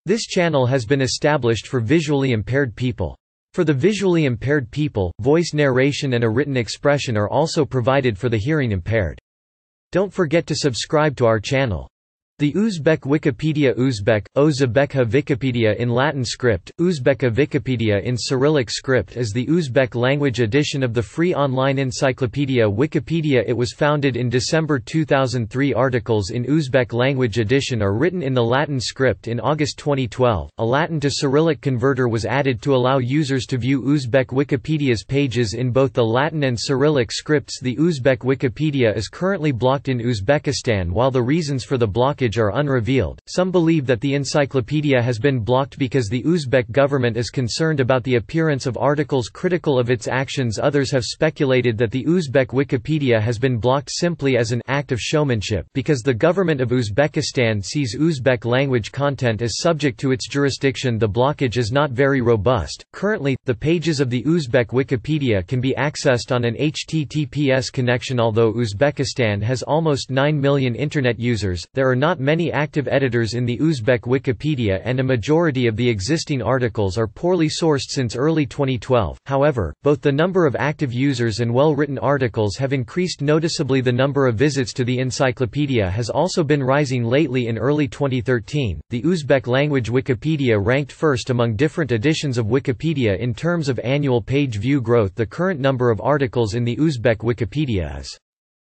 This channel has been established for visually impaired people. For the visually impaired people, voice narration and a written expression are also provided for the hearing impaired. Don't forget to subscribe to our channel. The Uzbek Wikipedia Uzbek, Oʻzbekcha Vikipediya in Latin script, Uzbekcha Vikipediya in Cyrillic script is the Uzbek-language edition of the free online encyclopedia Wikipedia. It was founded in December 2003. Articles in Uzbek-language edition are written in the Latin script in August 2012. A Latin-to-Cyrillic converter was added to allow users to view Uzbek Wikipedia's pages in both the Latin and Cyrillic scripts. The Uzbek Wikipedia is currently blocked in Uzbekistan. While the reasons for the blockage are unrevealed, some believe that the encyclopedia has been blocked because the Uzbek government is concerned about the appearance of articles critical of its actions. Others have speculated that the Uzbek Wikipedia has been blocked simply as an act of showmanship because the government of Uzbekistan sees Uzbek language content as subject to its jurisdiction. The blockage is not very robust. Currently, the pages of the Uzbek Wikipedia can be accessed on an HTTPS connection. Although Uzbekistan has almost 9 million internet users, there are not many active editors in the Uzbek Wikipedia, and a majority of the existing articles are poorly sourced since early 2012. However, both the number of active users and well-written articles have increased noticeably. The number of visits to the encyclopedia has also been rising lately. In early 2013, the Uzbek language Wikipedia ranked first among different editions of Wikipedia in terms of annual page view growth. The current number of articles in the Uzbek Wikipedia is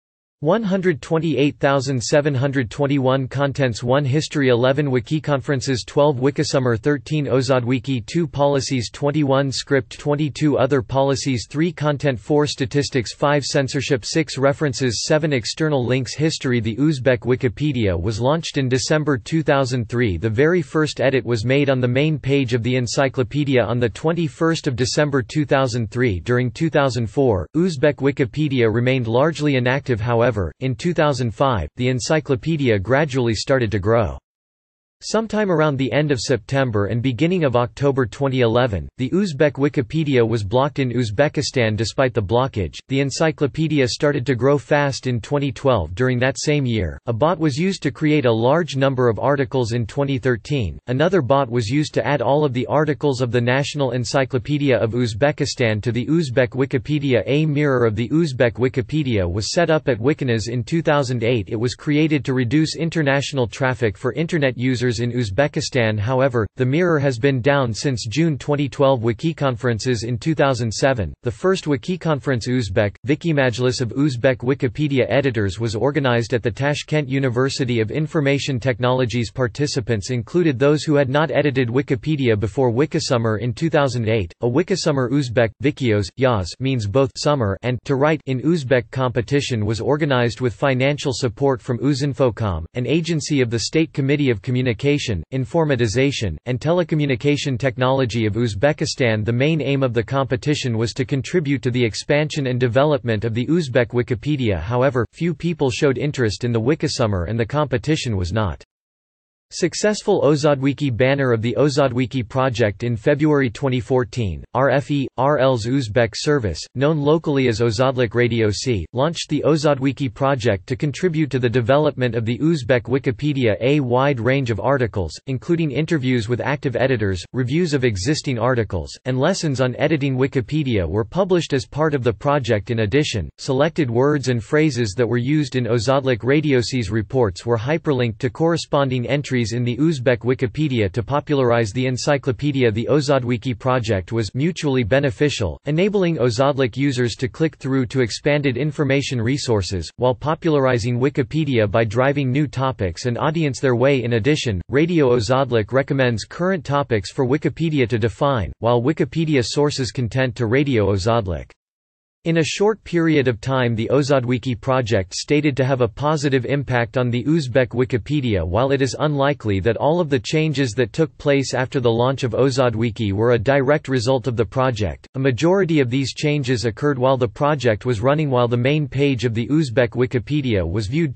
128,721. Contents: 1 History, 11 Wikiconferences, 12 Wikisummer, 13 Ozodwiki, 2 Policies, 21 Script, 22 Other Policies, 3 Content, 4 Statistics, 5 Censorship, 6 References, 7 External links. History. The Uzbek Wikipedia was launched in December 2003. The very first edit was made on the main page of the encyclopedia on 21 December 2003. During 2004, Uzbek Wikipedia remained largely inactive. However, in 2005, the encyclopedia gradually started to grow. Sometime around the end of September and beginning of October 2011, the Uzbek Wikipedia was blocked in Uzbekistan. Despite the blockage, the encyclopedia started to grow fast in 2012. During that same year, a bot was used to create a large number of articles. In 2013, another bot was used to add all of the articles of the National Encyclopedia of Uzbekistan to the Uzbek Wikipedia. A mirror of the Uzbek Wikipedia was set up at Wikinas in 2008. It was created to reduce international traffic for Internet users in Uzbekistan. However, the mirror has been down since June 2012. Wikiconferences. In 2007, the first Wikiconference Uzbek Vikimajlis of Uzbek Wikipedia editors was organized at the Tashkent University of Information Technologies. Participants included those who had not edited Wikipedia before. Wikisummer. In 2008, a Wikisummer Uzbek Vikios, Yaz means both summer and to write in Uzbek competition was organized with financial support from Uzinfocom, an agency of the State Committee of Communication, Informatization, and Telecommunication Technology of Uzbekistan. The main aim of the competition was to contribute to the expansion and development of the Uzbek Wikipedia. However, few people showed interest in the Wikisummer and the competition was not successful. Ozodwiki banner of the Ozodwiki project. In February 2014, RFE, RL's Uzbek service, known locally as Ozodlik Radio C, launched the Ozodwiki project to contribute to the development of the Uzbek Wikipedia. A wide range of articles, including interviews with active editors, reviews of existing articles, and lessons on editing Wikipedia were published as part of the project. In addition, selected words and phrases that were used in Ozodlik Radio C's reports were hyperlinked to corresponding entries in the Uzbek Wikipedia to popularize the encyclopedia. The Ozodwiki project was mutually beneficial, enabling Ozodlik users to click through to expanded information resources, while popularizing Wikipedia by driving new topics and audience their way. In addition, Radio Ozodlik recommends current topics for Wikipedia to define, while Wikipedia sources content to Radio Ozodlik. In a short period of time, the Ozodwiki project stated to have a positive impact on the Uzbek Wikipedia. While it is unlikely that all of the changes that took place after the launch of Ozodwiki were a direct result of the project, a majority of these changes occurred while the project was running. While the main page of the Uzbek Wikipedia was viewed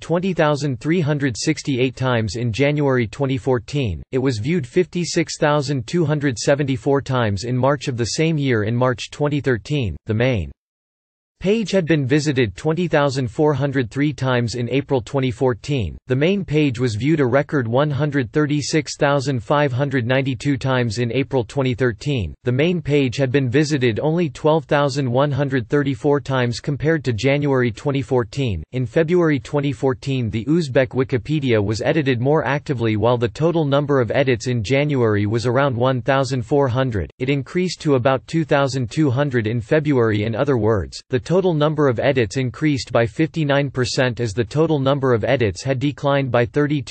20,368 times in January 2014, it was viewed 56,274 times in March of the same year. In March 2013, the main Page had been visited 20,403 times in April 2014. The main page was viewed a record 136,592 times in April 2013. The main page had been visited only 12,134 times compared to January 2014. In February 2014, the Uzbek Wikipedia was edited more actively while the total number of edits in January was around 1,400. It increased to about 2,200 in February. In other words, the total number of edits increased by 59% as the total number of edits had declined by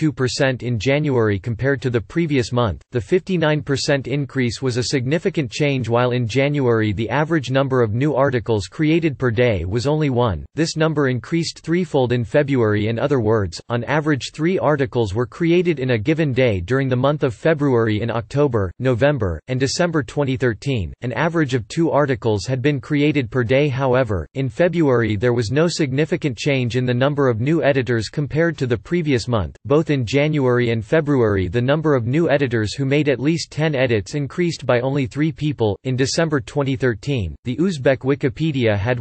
32% in January compared to the previous month. The 59% increase was a significant change. While in January the average number of new articles created per day was only 1, this number increased threefold in February. In other words, on average 3 articles were created in a given day during the month of February. In October, November, and December 2013, an average of 2 articles had been created per day. However, in February there was no significant change in the number of new editors compared to the previous month. Both in January and February the number of new editors who made at least 10 edits increased by only 3 people. In December 2013, the Uzbek Wikipedia had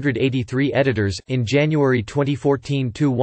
183 editors, in January 2014 to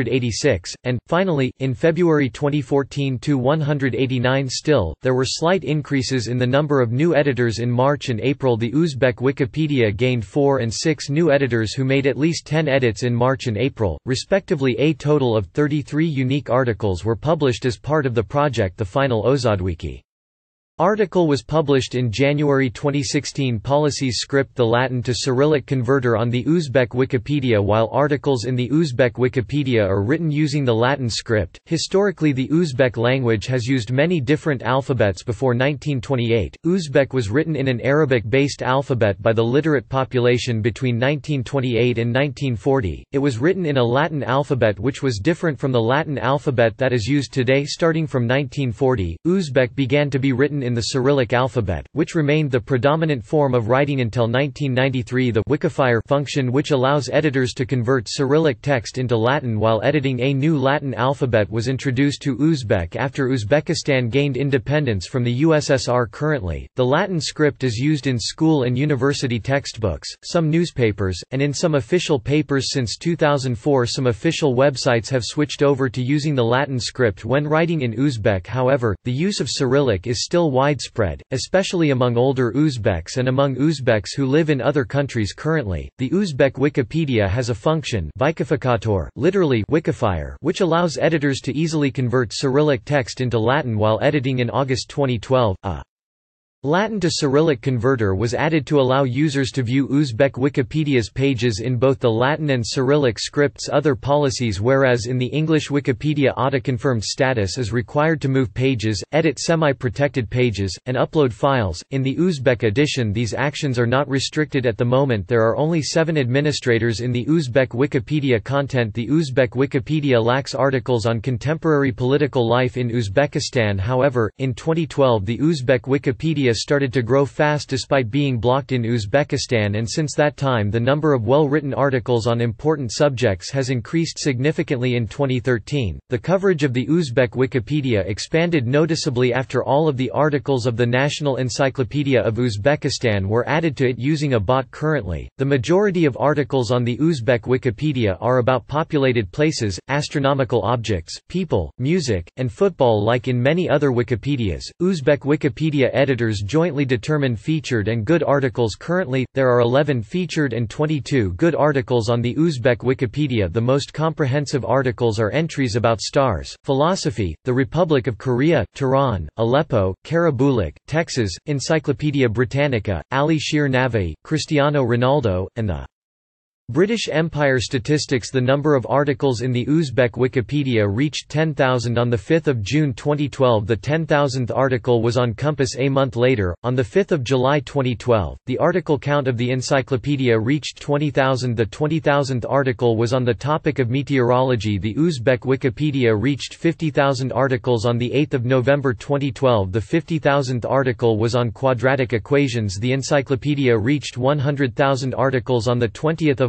186, and, finally, in February 2014 to 189. Still, there were slight increases in the number of new editors in March and April. The Uzbek Wikipedia gained 4 and 6 new editors who made at least 10 edits in March and April, respectively. A total of 33 unique articles were published as part of the project. The final Ozadwiki article was published in January 2016. Policies script: the Latin-to-Cyrillic converter on the Uzbek Wikipedia. While articles in the Uzbek Wikipedia are written using the Latin script, historically the Uzbek language has used many different alphabets. Before 1928, Uzbek was written in an Arabic-based alphabet by the literate population. Between 1928 and 1940, it was written in a Latin alphabet which was different from the Latin alphabet that is used today. Starting from 1940, Uzbek began to be written in the Cyrillic alphabet, which remained the predominant form of writing until 1993. The Wikifire function, which allows editors to convert Cyrillic text into Latin while editing a new Latin alphabet, was introduced to Uzbek after Uzbekistan gained independence from the USSR. Currently, the Latin script is used in school and university textbooks, some newspapers, and in some official papers. Since 2004, some official websites have switched over to using the Latin script when writing in Uzbek. However, the use of Cyrillic is still widespread, especially among older Uzbeks and among Uzbeks who live in other countries. Currently, the Uzbek Wikipedia has a function, Wikifikator, literally Wikifire, which allows editors to easily convert Cyrillic text into Latin while editing. In August 2012, a Latin-to-Cyrillic converter was added to allow users to view Uzbek Wikipedia's pages in both the Latin and Cyrillic scripts. Other policies: whereas in the English Wikipedia autoconfirmed status is required to move pages, edit semi-protected pages, and upload files, in the Uzbek edition these actions are not restricted at the moment. There are only 7 administrators in the Uzbek Wikipedia content. The Uzbek Wikipedia lacks articles on contemporary political life in Uzbekistan. However, in 2012 the Uzbek Wikipedia started to grow fast despite being blocked in Uzbekistan, and since that time the number of well-written articles on important subjects has increased significantly. In 2013, the coverage of the Uzbek Wikipedia expanded noticeably after all of the articles of the National Encyclopedia of Uzbekistan were added to it using a bot. Currently, the majority of articles on the Uzbek Wikipedia are about populated places, astronomical objects, people, music, and football. Like in many other Wikipedias, Uzbek Wikipedia editors jointly determine featured and good articles. Currently, there are 11 featured and 22 good articles on the Uzbek Wikipedia. The most comprehensive articles are entries about stars, philosophy, the Republic of Korea, Tehran, Aleppo, Karabulik, Texas, Encyclopedia Britannica, Ali Shir Navai, Cristiano Ronaldo, and the British Empire. Statistics: the number of articles in the Uzbek Wikipedia reached 10,000 on 5 June 2012. The 10,000th article was on Compass a month later, on 5 July 2012. The article count of the encyclopedia reached 20,000. The 20,000th article was on the topic of meteorology. The Uzbek Wikipedia reached 50,000 articles on 8 November 2012. The 50,000th article was on quadratic equations. The encyclopedia reached 100,000 articles on 20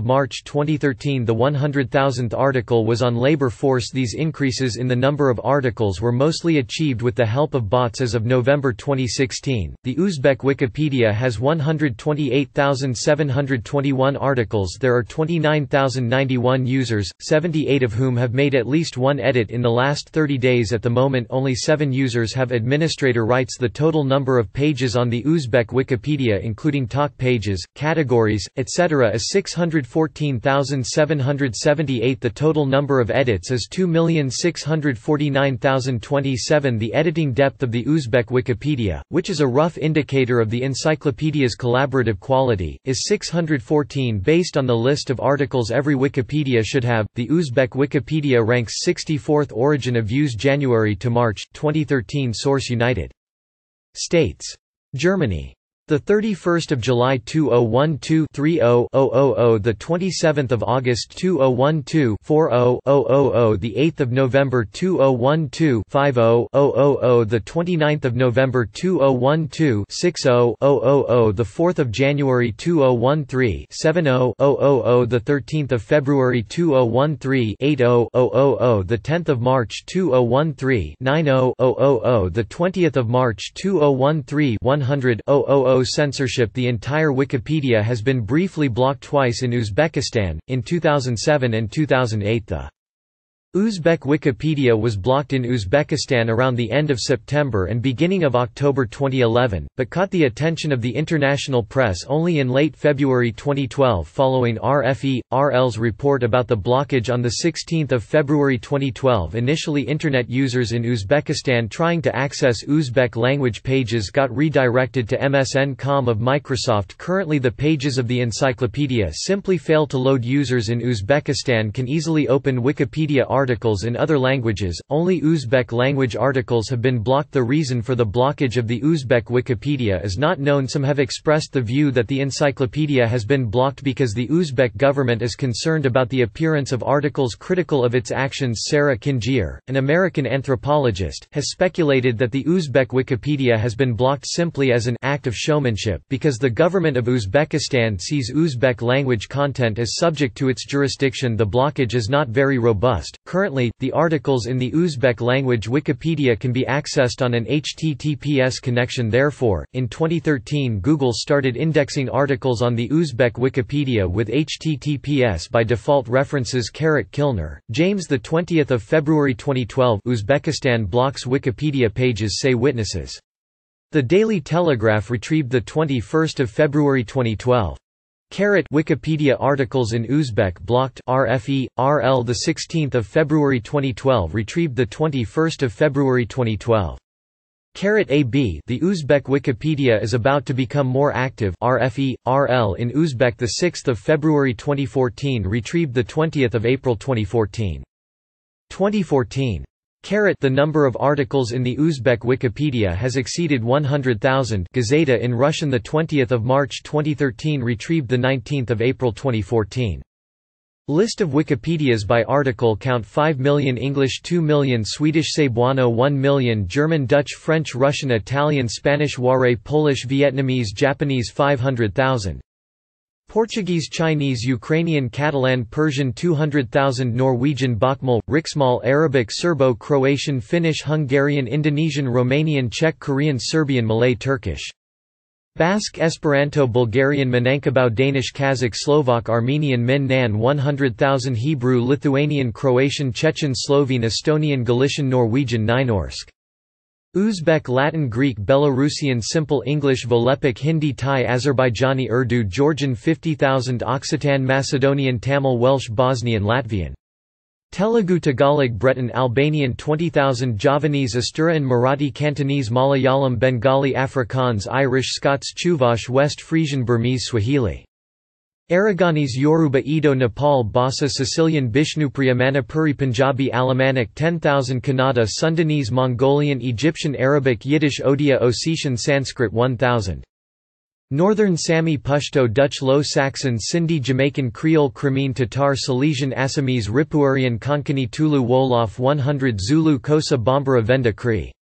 March 2013 the 100,000th article was on labor force. These increases in the number of articles were mostly achieved with the help of bots. As of November 2016, the Uzbek Wikipedia has 128,721 articles. There are 29,091 users, 78 of whom have made at least one edit in the last 30 days. At the moment only 7 users have administrator rights. The total number of pages on the Uzbek Wikipedia including talk pages, categories, etc. is 614,778. The total number of edits is 2,649,027. The editing depth of the Uzbek Wikipedia, which is a rough indicator of the encyclopedia's collaborative quality, is 614 based on the list of articles every Wikipedia should have. The Uzbek Wikipedia ranks 64th. Origin of views January to March 2013. Source United States, Germany. The 31st of July 2012 30:00, the 27th of August 2012 40:00, the 8th of November 2012 50:00, the 29th of November 2012 60:00, the 4th of January 2013 70:00, the 13th of February 2013 80:00, the 10th of March 2013 90:00, the 20th of March 2013 100:00. Censorship. The entire Wikipedia has been briefly blocked twice in Uzbekistan, in 2007 and 2008. The Uzbek Wikipedia was blocked in Uzbekistan around the end of September and beginning of October 2011, but caught the attention of the international press only in late February 2012 following RFE/RL's report about the blockage on 16 February 2012. Initially internet users in Uzbekistan trying to access Uzbek language pages got redirected to MSN.com of Microsoft. Currently the pages of the encyclopedia simply fail to load. Users in Uzbekistan can easily open Wikipedia articles in other languages, only Uzbek language articles have been blocked. The reason for the blockage of the Uzbek Wikipedia is not known. Some have expressed the view that the encyclopedia has been blocked because the Uzbek government is concerned about the appearance of articles critical of its actions. Sarah Kinjir, an American anthropologist, has speculated that the Uzbek Wikipedia has been blocked simply as an act of showmanship because the government of Uzbekistan sees Uzbek language content as subject to its jurisdiction. The blockage is not very robust. Currently, the articles in the Uzbek language Wikipedia can be accessed on an HTTPS connection. Therefore, in 2013 Google started indexing articles on the Uzbek Wikipedia with HTTPS by default references. Kilner, James. 20 February 2012 Uzbekistan blocks Wikipedia pages, say witnesses. The Daily Telegraph retrieved 21 February 2012. Wikipedia articles in Uzbek blocked. RFE/RL 16 February 2012 retrieved 21 February 2012. AB The Uzbek Wikipedia is about to become more active. RFE/RL in Uzbek 6 February 2014 retrieved 20 April 2014. 2014. The number of articles in the Uzbek Wikipedia has exceeded 100,000. Gazeta in Russian 20 March 2013 retrieved 19 April 2014. List of Wikipedias by article count: 5 million English, 2 million Swedish, Cebuano 1 million German, Dutch, French, Russian, Italian, Spanish, Waray, Polish, Vietnamese, Japanese 500,000. Portuguese, Chinese, Ukrainian, Catalan, Persian 200,000, Norwegian, Bokmal, Riksmal, Arabic, Serbo-Croatian, Finnish, Hungarian, Indonesian, Romanian, Czech, Korean, Serbian, Malay, Turkish, Basque, Esperanto, Bulgarian, Minangkabau, Danish, Kazakh, Slovak, Armenian, Min Nan 100,000, Hebrew, Lithuanian, Croatian, Chechen, Slovene, Estonian, Galician, Norwegian, Nynorsk, Uzbek, Latin, Greek, Belarusian, Simple English, Volepic, Hindi, Thai, Azerbaijani, Urdu, Georgian 50,000, Occitan, Macedonian, Tamil, Welsh, Bosnian, Latvian, Telugu, Tagalog, Breton, Albanian 20,000, Javanese, Asturian, Marathi, Cantonese, Malayalam, Bengali, Afrikaans, Irish, Scots, Chuvash, West Frisian, Burmese, Swahili, Aragonese, Yoruba, Edo, Nepal, Basa, Sicilian, Bishnupriya, Manipuri, Punjabi, Alemannic 10,000, Kannada, Sundanese, Mongolian, Egyptian, Arabic, Yiddish, Odia, Ossetian, Sanskrit 1,000. Northern Sami, Pashto, Dutch, Low Saxon, Sindhi, Jamaican, Creole, Crimean, Tatar, Silesian, Assamese, Ripuarian, Konkani, Tulu, Wolof 100, Zulu, Kosa, Bambara, Venda, Cree.